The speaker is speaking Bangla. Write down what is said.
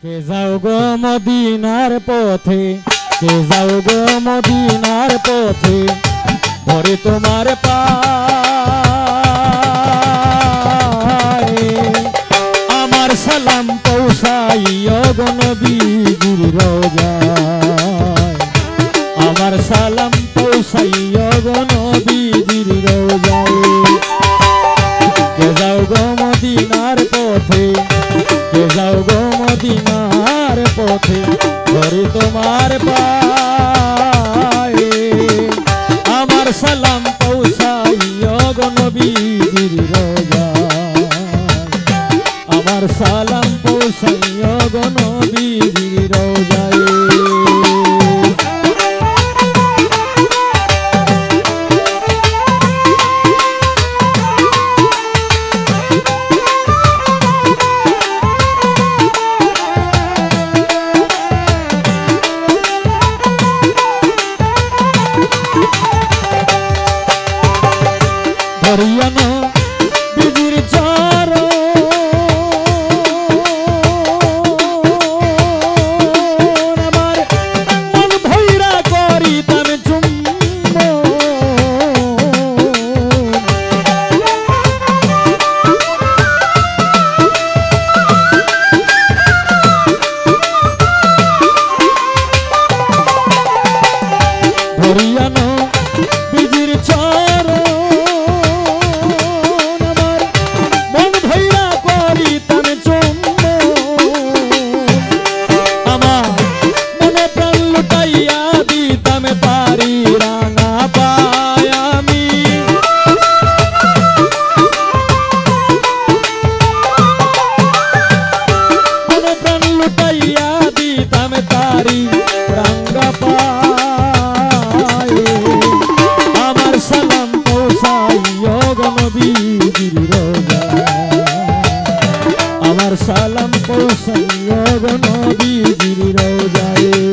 কে যাও গো মদিনার পথে, কে যাও গো মদিনার পথে, ধরে তোমার পায়ে আমার সালাম পৌঁছাইও গো নবীজির রোজায়, আমার সালাম পৌঁছাইও গো নবীজির রোজায়। কে যাও গো মদিনার পথে, কে যাও গো মদিনার পথে, ধরে তোমার পায়ে আমার সালাম পৌঁছাইও গো নবীজির রোজায়, আমার সালাম পৌঁছাইও গো নবীজির রোজায়। হরিয়ানা বিজির চারো আমার মন ভৈরা করিতাম চুম্বন, হরিয়ানা বিজির চারো আমার সালাম পৌঁছাইও গো নবীজির রোজায়।